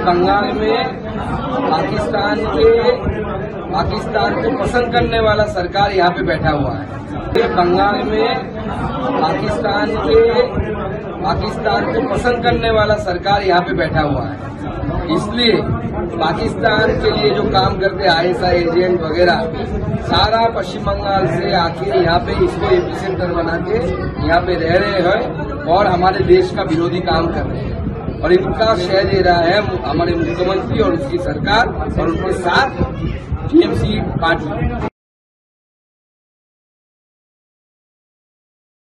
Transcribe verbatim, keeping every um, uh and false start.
बंगाल में पाकिस्तान के पाकिस्तान को पसंद करने वाला सरकार यहाँ पे बैठा हुआ है। ये बंगाल में पाकिस्तान के पाकिस्तान को पसंद करने वाला सरकार यहाँ पे बैठा हुआ है। इसलिए पाकिस्तान के लिए जो काम करते आईएसआई एजेंट वगैरह सारा पश्चिम बंगाल से आके यहाँ पे इसको एपी सेंटर बना के यहाँ पे रह रहे हैं और हमारे देश का विरोधी काम कर रहे हैं। और इनका श्रेय दे रहा है हमारे मुख्यमंत्री और उसकी सरकार और उनके साथ टीएमसी पार्टी।